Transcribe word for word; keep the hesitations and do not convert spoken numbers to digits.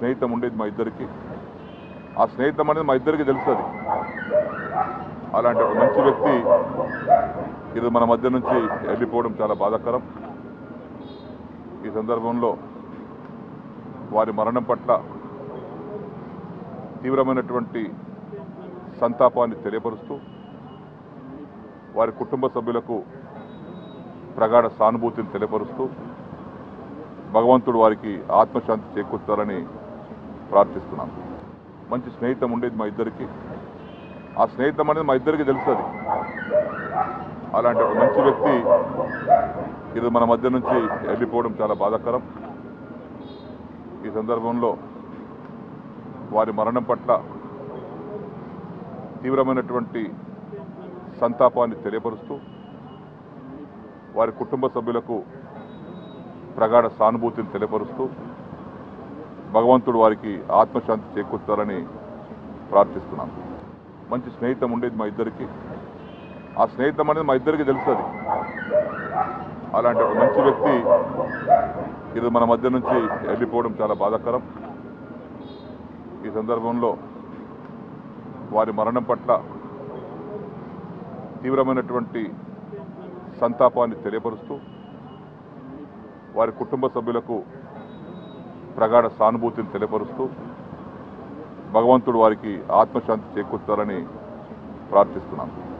స్నేహితం ఉండేది మా ఇద్దరికి. ఆ స్నేహితం అనేది మా ఇద్దరికి తెలుస్తుంది. అలాంటి ఒక మంచి వ్యక్తి ఇది మన మధ్య నుంచి వెళ్ళిపోవడం చాలా బాధాకరం. ఈ సందర్భంలో వారి మరణం పట్ల తీవ్రమైనటువంటి సంతాపాన్ని తెలియపరుస్తూ వారి కుటుంబ సభ్యులకు ప్రగాఢ సానుభూతిని తెలియపరుస్తూ భగవంతుడు వారికి ఆత్మశాంతి చేకూర్చాలని ప్రార్థిస్తున్నాను. మంచి స్నేహితం ఉండేది మా ఇద్దరికి. ఆ స్నేహితం అనేది మా ఇద్దరికి తెలుస్తుంది. అలాంటి ఒక మంచి వ్యక్తి ఇది మన మధ్య నుంచి వెళ్ళిపోవడం చాలా బాధాకరం. ఈ సందర్భంలో వారి మరణం పట్ల తీవ్రమైనటువంటి సంతాపాన్ని తెలియపరుస్తూ వారి కుటుంబ సభ్యులకు ప్రగాఢ సానుభూతిని తెలియపరుస్తూ భగవంతుడు వారికి ఆత్మశాంతి చేకూర్చాలని ప్రార్థిస్తున్నాను. మంచి స్నేహితం ఉండేది మా ఇద్దరికి. ఆ స్నేహితం అనేది మా ఇద్దరికి తెలుస్తుంది. అలాంటి ఒక మంచి వ్యక్తి ఇది మన మధ్య నుంచి వెళ్ళిపోవడం చాలా బాధాకరం. ఈ సందర్భంలో వారి మరణం పట్ల తీవ్రమైనటువంటి సంతాపాన్ని తెలియపరుస్తూ వారి కుటుంబ సభ్యులకు ప్రగాఢ సానుభూతిని తెలియపరుస్తూ భగవంతుడు వారికి ఆత్మశాంతి చేకూర్చాలని ప్రార్థిస్తున్నాను.